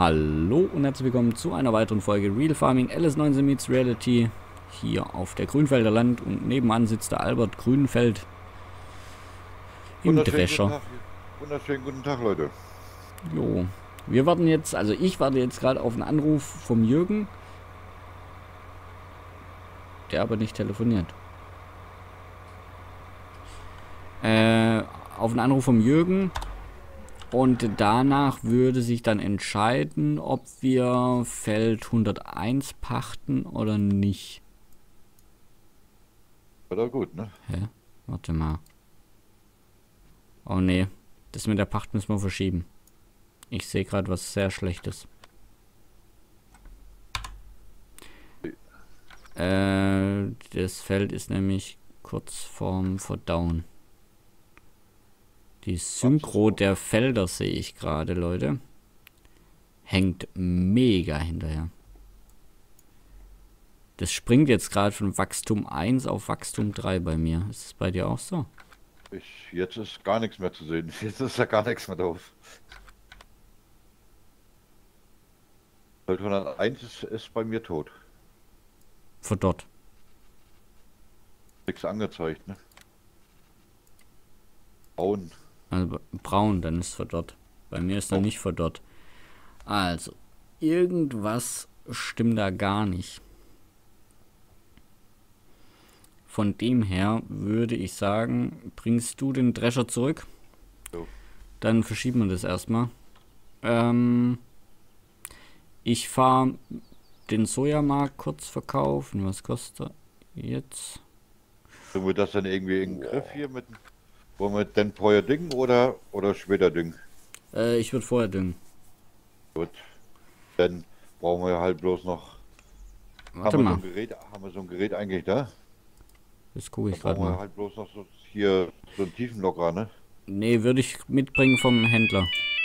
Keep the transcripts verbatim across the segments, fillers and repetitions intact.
Hallo und herzlich willkommen zu einer weiteren Folge Real Farming L S neunzehn Meets Reality hier auf der Grünfelder Land und nebenan sitzt der Albert Grünfeld im Wunderschönen guten Drescher. Tag. Wunderschönen guten Tag, Leute. Jo, wir warten jetzt, also ich warte jetzt gerade auf einen Anruf vom Jürgen, der aber nicht telefoniert. Äh, auf einen Anruf vom Jürgen. Und danach würde sich dann entscheiden, ob wir Feld hunderteins pachten oder nicht. War doch gut, ne? Hä? Warte mal. Oh ne, das mit der Pacht müssen wir verschieben. Ich sehe gerade was sehr Schlechtes. Äh, das Feld ist nämlich kurz vorm Verdauen. Die Synchro der Felder sehe ich gerade, Leute. Hängt mega hinterher. Das springt jetzt gerade von Wachstum eins auf Wachstum drei bei mir. Ist es bei dir auch so? Ich, jetzt ist gar nichts mehr zu sehen. Jetzt ist ja gar nichts mehr drauf. Feld hunderteins ist, ist bei mir tot. Von dort. Nichts angezeigt, ne? Braun. Also braun, dann ist verdorrt. Bei mir ist er Oh. nicht verdorrt. Also, irgendwas stimmt da gar nicht. Von dem her würde ich sagen, bringst du den Drescher zurück? Jo. Dann verschieben wir das erstmal. Ähm, ich fahre den Sojamarkt kurz verkaufen. Was kostet er jetzt? Können wir das dann irgendwie in den Griff hier mit... Wollen wir denn vorher düngen oder, oder später düngen? Äh, ich würde vorher düngen. Gut. Dann brauchen wir halt bloß noch... Warte haben wir mal, So ein Gerät, haben wir so ein Gerät eigentlich da? das gucke ich Dann gerade brauchen wir mal. halt bloß noch so hier so einen Tiefenlockerer, ne? Nee, würde ich mitbringen vom Händler.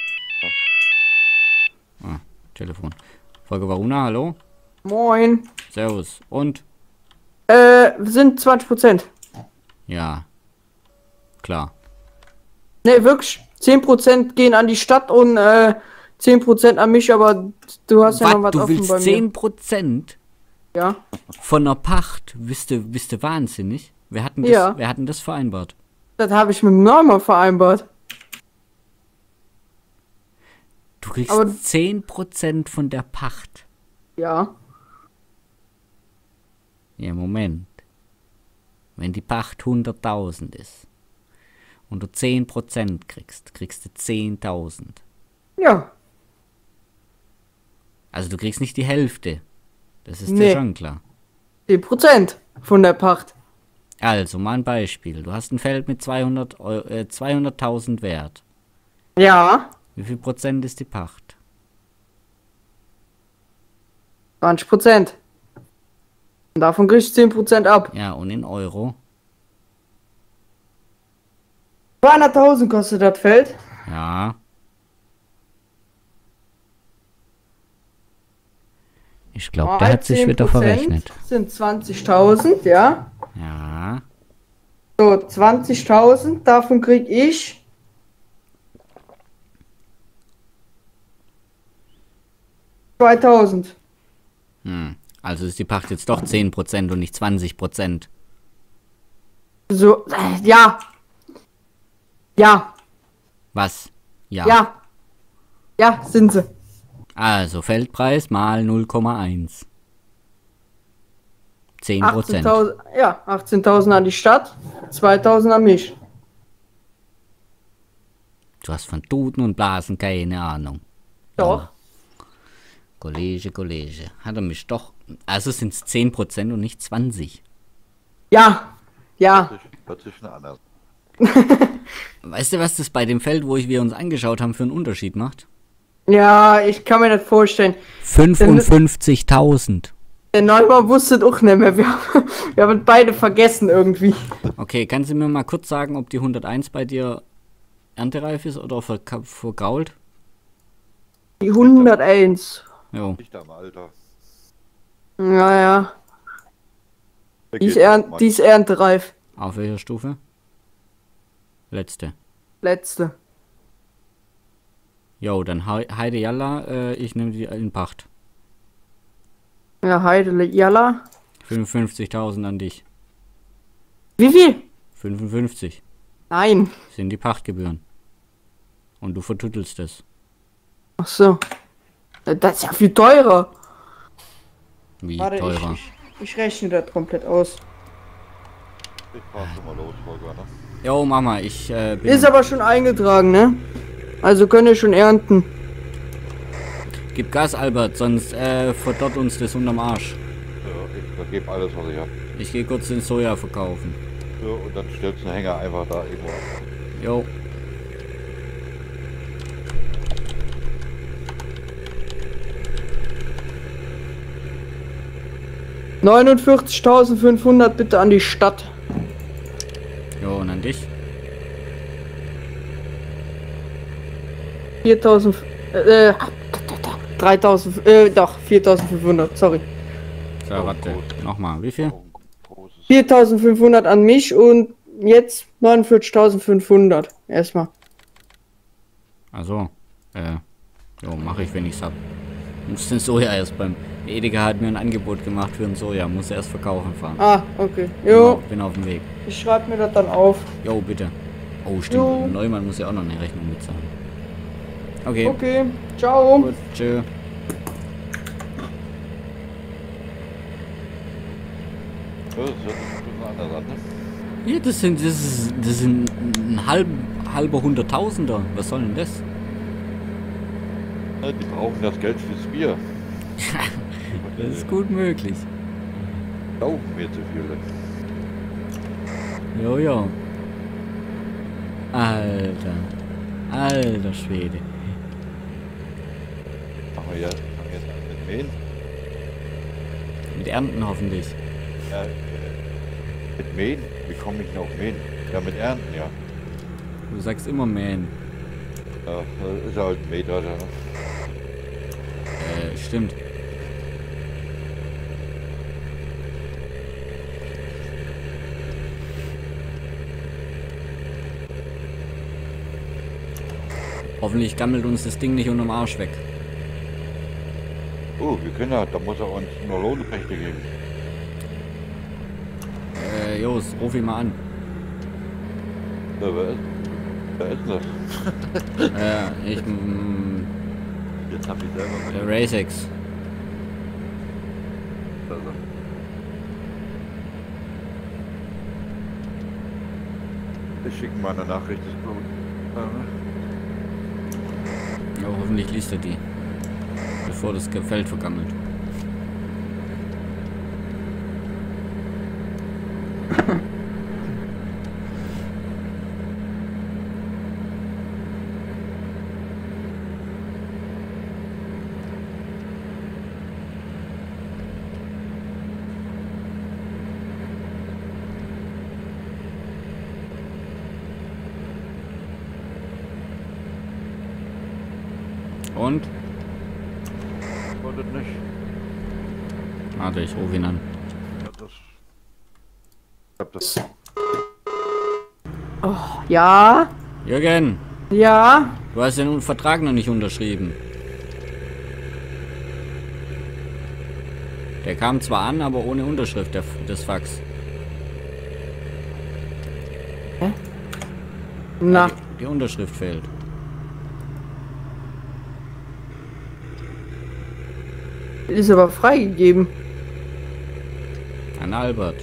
Ah, Telefon. Folge Varuna, hallo? Moin. Servus. Und? Äh, sind zwanzig Prozent. Ja. Klar. Ne, wirklich. zehn Prozent gehen an die Stadt und äh, zehn Prozent an mich, aber du hast ja Was, noch was du offen willst bei mir. zehn Prozent Ja. von der Pacht? Bist du, bist du wahnsinnig? Wer hat denn das, Ja. wer hat denn das vereinbart? Das habe ich mit dem Norman vereinbart. Du kriegst Aber- zehn Prozent von der Pacht. Ja. Ja, Moment. Wenn die Pacht hunderttausend ist und du zehn Prozent kriegst, kriegst du zehntausend. Ja. Also du kriegst nicht die Hälfte. Das ist Nee. dir schon klar. zehn Prozent von der Pacht. Also, mal ein Beispiel. Du hast ein Feld mit zweihundert Eu- äh, zweihunderttausend Wert. Ja. Wie viel Prozent ist die Pacht? zwanzig Prozent. Und davon krieg ich zehn Prozent ab. Ja, und in Euro? zweihunderttausend kostet das Feld. Ja. Ich glaube, der Mal hat sich zehn wieder Prozent verrechnet. Sind zwanzigtausend, ja. Ja. So, zwanzigtausend. Davon krieg ich zweitausend. Hm. Also ist die Pacht jetzt doch zehn Prozent und nicht zwanzig Prozent. So, äh, ja. Ja, Was? Ja. ja. Ja, sind sie. Also Feldpreis mal null Komma eins. zehn Prozent. achtzehntausend, ja, achtzehntausend an die Stadt, zweitausend an mich. Du hast von Duden und Blasen keine Ahnung. Doch. Kollege, Kollege. Hat er mich doch... Also sind es zehn Prozent und nicht zwanzig. Ja, ja. Hört sich, hört sich schon anders. Weißt du, was das bei dem Feld, wo ich wir uns angeschaut haben, für einen Unterschied macht? Ja, ich kann mir das vorstellen. fünfundfünfzigtausend. Der Neumann wusste es auch nicht mehr. Wir haben, wir haben beide vergessen irgendwie. Okay, kannst du mir mal kurz sagen, ob die hunderteins bei dir erntereif ist oder verka- vergrault? Die hunderteins. Jo. Nicht am Alter. Naja, Der die ist, geht ernt, noch, die ist erntereif. Auf welcher Stufe? Letzte. Letzte. Jo, dann Hei- Heide Jalla, äh, ich nehme die in Pacht. Ja, Heide Jalla. fünfundfünfzigtausend an dich. Wie viel? fünfundfünfzig Nein. sind die Pachtgebühren. Und du vertüttelst es. Ach so. Das ist ja viel teurer. Wie Warte, teurer. Ich, ich, ich rechne das komplett aus. Ich fahr schon mal los, Volker, ne? Jo, Mama, ich äh, bin... Ist aber schon eingetragen, ne? Also könnt ihr schon ernten. Gib Gas, Albert, sonst äh, verdorrt uns das unterm Arsch. Ja, ich vergebe alles, was ich hab. Ich gehe kurz den Soja verkaufen. So, und dann stellst du einen Hänger einfach da irgendwo ab. Jo. neunundvierzigtausendfünfhundert bitte an die Stadt. Jo, und an dich? viertausend, äh, dreitausend, äh, doch, viertausendfünfhundert, sorry. So, warte. Nochmal, wie viel? Ein großes viertausendfünfhundert an mich und jetzt neunundvierzigtausendfünfhundert. Erstmal. Also, äh, jo, mache ich, wenn ich's hab. Muss den Soja erst beim... Edeka hat mir ein Angebot gemacht für den Soja. Muss erst verkaufen fahren. Ah, okay. Bin Jo, auf, bin auf dem Weg. ich schreibe mir das dann auf. Jo, bitte. Oh, stimmt. Jo. Neumann muss ja auch noch eine Rechnung bezahlen. Okay. Okay, ciao. Gut, tschö. Ja, das hört sich ein bisschen anders an, ne? Ja, das sind, das ist, das sind ein halb, halber Hunderttausender. Was soll denn das? Ja, die brauchen das Geld fürs Bier. Das ist gut möglich. Kaufen wir zu viele. Jo, jo. Alter. Alter Schwede. Machen wir jetzt, fangen jetzt an mit Mähen. Mit Ernten hoffentlich. Ja, äh, mit Mähen? Wie komme ich denn auf Mähen? Ja, mit Ernten, ja. Du sagst immer mähen. Ja, das ist ja halt ein Mähdrescher, ne? Äh, stimmt. Hoffentlich gammelt uns das Ding nicht unterm Arsch weg. Oh, wir können ja, da muss er uns nur Lohnrechte geben. Äh, Jos, ruf ihn mal an. Ja, wer ist, wer ist denn das? äh, ich, mm, Jetzt hab ich selber der mit. Racex. Also. Ich schicke mal eine Nachricht des Blut. Ja, hoffentlich liest er die. Bevor das Feld vergammelt. Und? Wollte nicht. Warte, ich rufe ihn an. Ja, das. Ich hab das. Ja, Jürgen, ja. du hast den Vertrag noch nicht unterschrieben. Der kam zwar an, aber ohne Unterschrift der, des Fax. Na, Die, die Unterschrift fehlt. ist aber freigegeben. An Albert.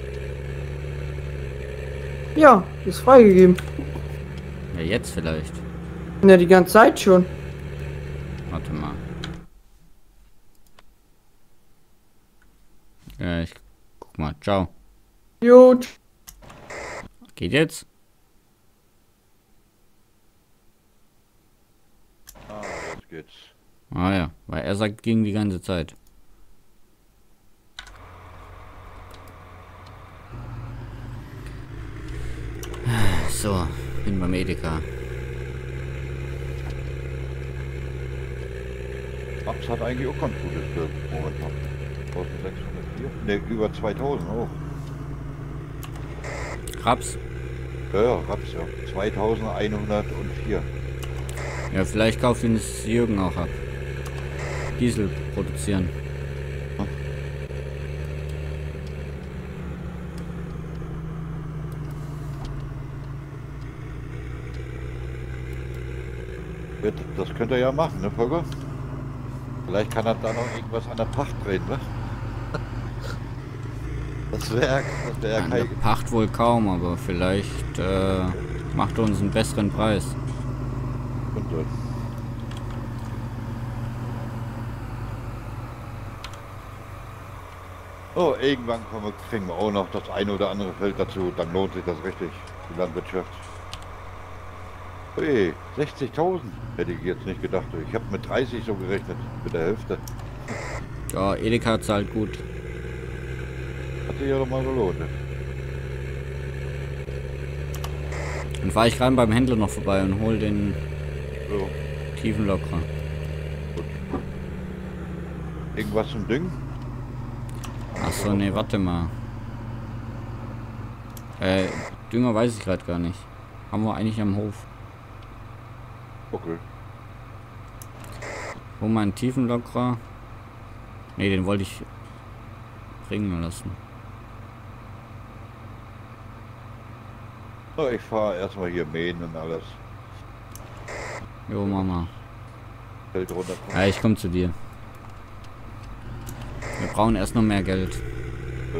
Ja, ist freigegeben. Ja, jetzt vielleicht. Ja, die ganze Zeit schon. Warte mal. Ja, ich guck mal. Ciao. Gut. Geht jetzt? Ah, jetzt geht's. Ah ja, weil er sagt, ging die ganze Zeit. So, bin beim Edeka. Raps hat eigentlich auch ganz gutes Bild momentan. eintausendsechshundertvier? Ne, über zweitausend auch. Raps. Ja, ja, Raps, ja. zweitausendeinhundertvier. Ja, vielleicht kauft ihn das Jürgen auch ab. Diesel produzieren. Das könnte er ja machen, ne, Volker? Vielleicht kann er da noch irgendwas an der Pacht drehen, ne? Das wäre das wär An der kein... Pacht wohl kaum, aber vielleicht äh, macht er uns einen besseren Preis. Könnte. Oh, irgendwann kommen wir, kriegen wir auch noch das eine oder andere Feld dazu, dann lohnt sich das richtig, die Landwirtschaft. Hey, sechzigtausend hätte ich jetzt nicht gedacht. Ich habe mit dreißig so gerechnet, mit der Hälfte. Ja, Edeka zahlt gut. Hat sich ja doch mal gelohnt. Ne? Dann fahre ich gerade beim Händler noch vorbei und hol den So, Tiefenlockerer. gut. Irgendwas zum Ding? Achso, nee, warte mal. Äh, Dünger weiß ich gerade gar nicht. Haben wir eigentlich am Hof. Okay. Wo mein Tiefenlockerer? Ne, den wollte ich bringen lassen. So, ich fahre erstmal hier mähen und alles. Jo, Mama. Feld runter. Ja, ich komme zu dir. Wir brauchen erst noch mehr Geld. Ja.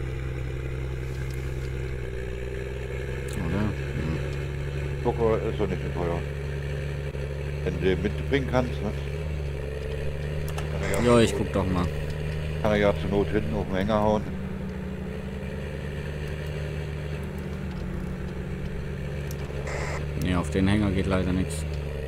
Oder? Zucker ist doch nicht so teuer. Wenn du den mitbringen kannst, ne? Kann er Ja, zur ich Not- guck doch mal. Kann er ja zur Not hinten auf den Hänger hauen. Ne, auf den Hänger geht leider nichts.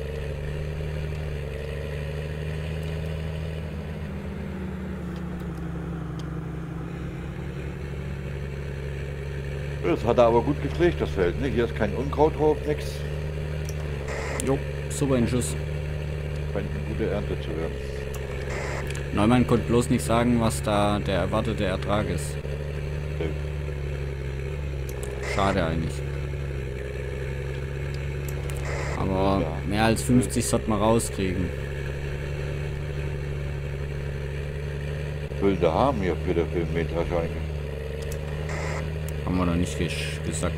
Das hat er aber gut gepflegt, das Feld, ne? Hier ist kein Unkraut drauf, nix. Jo, super in Schuss. Scheint eine gute Ernte zu werden. Neumann konnte bloß nicht sagen, was da der erwartete Ertrag ist. Okay. Schade eigentlich. Aber Ja. mehr als fünfzig sollte man rauskriegen. Will der haben hier für den Filmmetrag eigentlich. Haben wir noch nicht ges gesagt.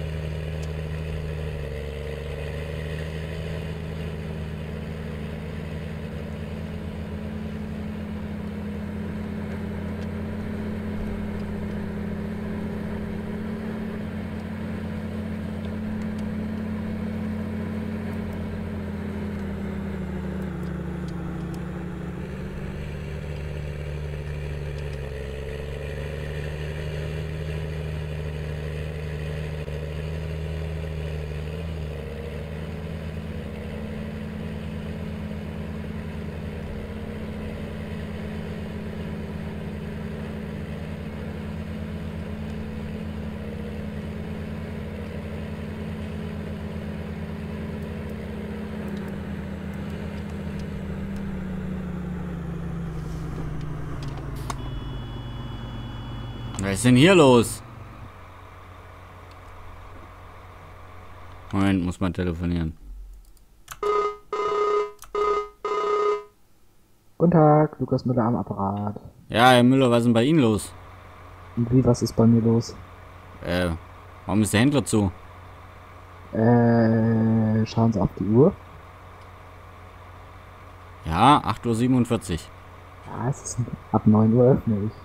Was ist denn hier los? Moment, muss man telefonieren. Guten Tag, Lukas Müller am Apparat. Ja, Herr Müller, was ist denn bei Ihnen los? Und wie, was ist bei mir los? Äh, warum ist der Händler zu? Äh, schauen Sie auf die Uhr. Ja, acht Uhr siebenundvierzig. Ja, es ist ab neun Uhr öffne ich.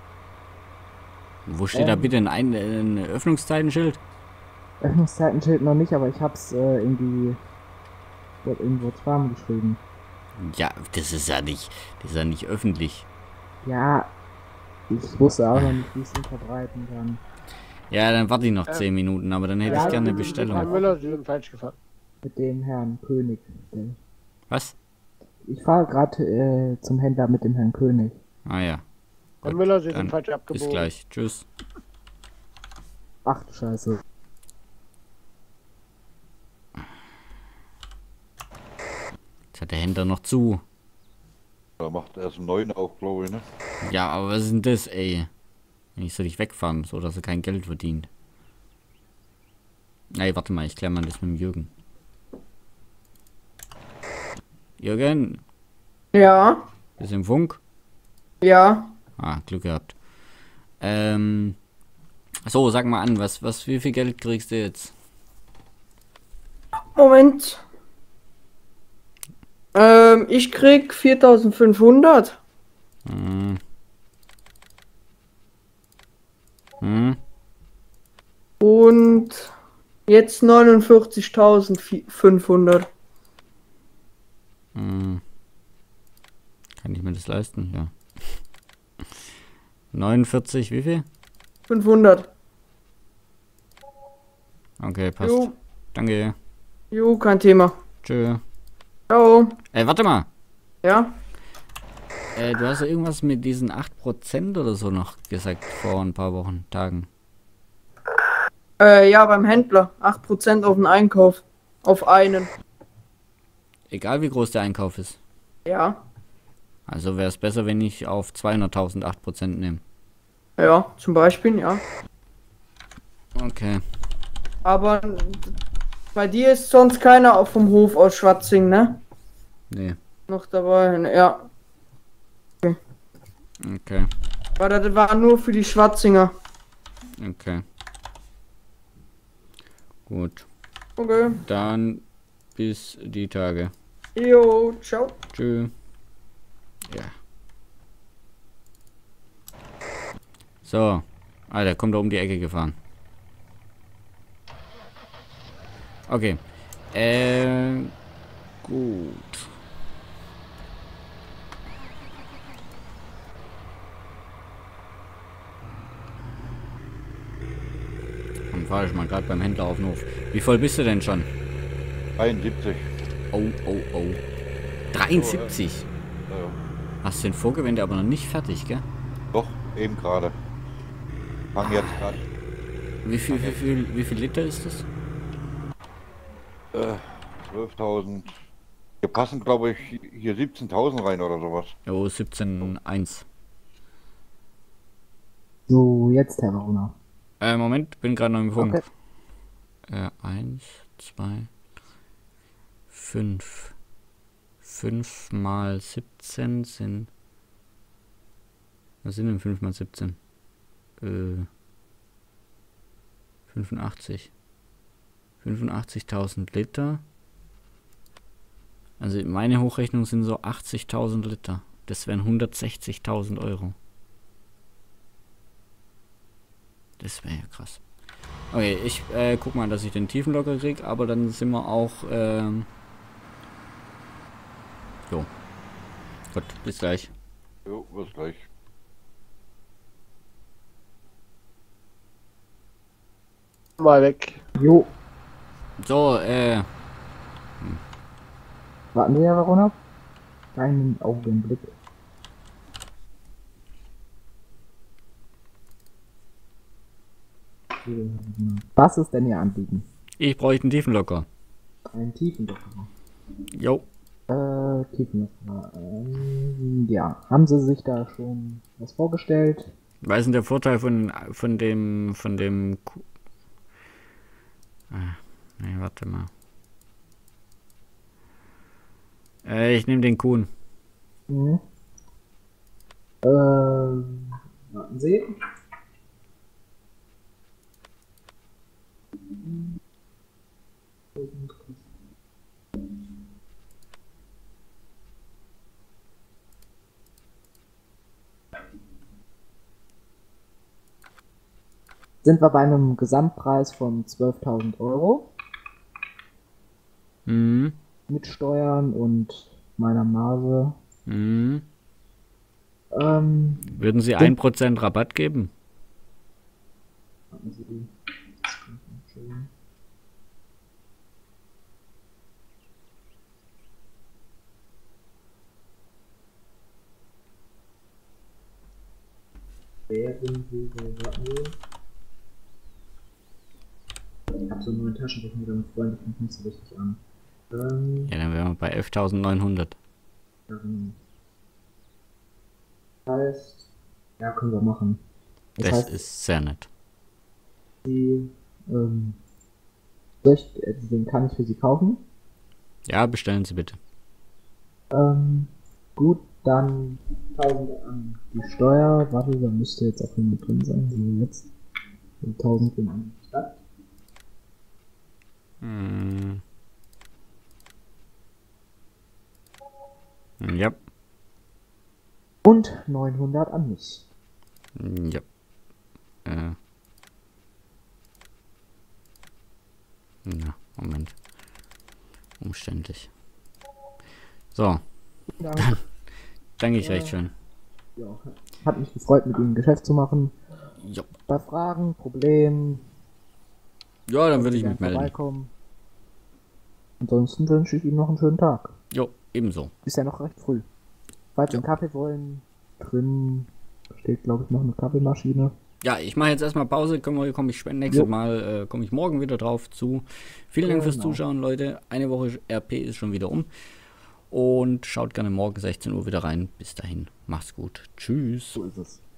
Wo steht da Ähm. bitte ein, ein, ein Öffnungszeitenschild? Öffnungszeitenschild noch nicht, aber ich hab's äh, irgendwie dort irgendwo zweimal geschrieben. Ja, das ist ja nicht, das ist ja nicht öffentlich. Ja, ich wusste auch noch nicht, wie ich es ihn verbreiten kann. Ja, dann warte ich noch zehn Minuten, aber dann hätte ja, ich gerne eine Herr Bestellung. Müller, Sie sind falsch gefahren. Mit dem Herrn König. Der- Was? Ich fahre gerade äh, zum Händler mit dem Herrn König. Ah ja. Herr Gut, Müller, Sie sind dann falsch bis abgebogen. gleich. Tschüss. Ach du Scheiße. Jetzt hat der Händler noch zu. Da macht erst einen neuen auf, glaube ich, ne? Ja, aber was ist denn das, ey? Ich soll dich wegfahren, so dass er kein Geld verdient. Ey, warte mal, ich klär mal das mit dem Jürgen. Jürgen, Ja, bist du im Funk? ja. Ah, Glück gehabt. Ähm, so, sag mal an, was, was, wie viel Geld kriegst du jetzt? Moment. Ähm, ich krieg viertausendfünfhundert. Hm. Hm. Und jetzt neunundvierzigtausendfünfhundert. Hm. Kann ich mir das leisten? Ja. neunundvierzig, wie viel? fünfhundert. Okay, passt. Jo, Danke. jo, kein Thema. Tschö. Ciao. Ey, warte mal. Ja? Äh, du hast ja irgendwas mit diesen acht Prozent oder so noch gesagt vor ein paar Wochen, Tagen. Äh, ja, beim Händler. acht Prozent auf den Einkauf. Auf einen. Egal wie groß der Einkauf ist. Ja. Also wäre es besser, wenn ich auf zweihunderttausend acht Prozent nehme. Ja, zum Beispiel, ja. Okay. Aber bei dir ist sonst keiner auf vom Hof aus Schwatzing, ne? Nee. Noch dabei, ne, ja. Okay. Weil das war nur für die Schwatzinger. Okay. Gut. Okay. Dann bis die Tage. Jo, ciao. Tschö. Ja. So. Ah, der kommt da um die Ecke gefahren. Okay. Äh. Gut. Dann fahre ich mal gerade beim Händler auf den Hof. Wie voll bist du denn schon? dreiundsiebzig. Oh, oh, oh. dreiundsiebzig. Äh, Hast den Vorgewende aber noch nicht fertig, gell? doch, eben gerade. Fang jetzt gerade. Wie viel, wie viel, wie viel Liter ist das? Äh, zwölftausend. Hier passen, glaube ich, hier siebzehntausend rein oder sowas. Oh, siebzehn Komma eins. So, jetzt, Herr Verona. Äh, Moment, bin gerade noch im Funk. Okay. Äh, eins, zwei, fünf. fünf mal siebzehn sind. Was sind denn fünf mal siebzehn? Äh. fünfundachtzig. fünfundachtzigtausend Liter. Also meine Hochrechnung sind so achtzigtausend Liter. Das wären hundertsechzigtausend Euro. Das wäre ja krass. Okay, ich äh, guck mal, dass ich den Tiefenlocker krieg, aber dann sind wir auch. Ähm jo. Gut, bis gleich. Jo, bis gleich. Mal weg. Jo, So, äh. warten Sie, Herr Verona. Einen Augenblick. Was ist denn Ihr Anliegen? Ich bräuchte einen Tiefenlocker. Einen Tiefenlocker. Jo. Äh, Tiefenlocker. Ähm, ja, haben Sie sich da schon was vorgestellt? Was ist denn der Vorteil von, von dem, von dem... Ku ah, nee, warte mal. Äh, ich nehme den Kuhn. Mhm. Ähm, warten Sie. Sind wir bei einem Gesamtpreis von zwölftausend Euro Mhm. mit Steuern und meiner Marge. Mhm. Ähm, Würden Sie Sind- ein Prozent Rabatt geben? warten Sie. Das kommt noch schön. Wären Sie so, warten Sie. Ich hab so einen neuen Taschentuch mit einem Freund, das kommt nicht so richtig an. Ähm, Ja, dann wären wir bei elftausendneunhundert. ja, genau. Heißt, ja, können wir machen. Das, Das heißt, ist sehr nett. die, ähm, soll ich, äh, den kann ich für Sie kaufen? Ja, bestellen Sie bitte. Ähm, gut, dann tausend an die Steuer. Warte, da müsste jetzt auch jemand drin sein, so jetzt. Und tausend gehen an die Stadt. Hm. Ja. Und neunhundert an mich. Ja. Äh. Na, Moment. Umständlich. So, Ja, danke ich Ja. recht schön. ja, hat mich gefreut, mit Ihnen ein Geschäft zu machen. Jo. Bei Fragen, Problemen, Ja, dann würde ich gerne mich melden. vorbeikommen. Ansonsten wünsche ich Ihnen noch einen schönen Tag. Jo, ebenso. Ist ja noch recht früh. Falls Sie Ja. einen Kaffee wollen, drin steht, glaube ich, noch eine Kaffeemaschine. Ja, ich mache jetzt erstmal Pause. Komme komm ich später nächstes Jo. Mal, äh, komme ich morgen wieder drauf zu. Vielen Dank fürs Genau. Zuschauen, Leute. Eine Woche R P ist schon wieder um. Und schaut gerne morgen sechzehn Uhr wieder rein. Bis dahin, macht's gut. Tschüss. So ist es.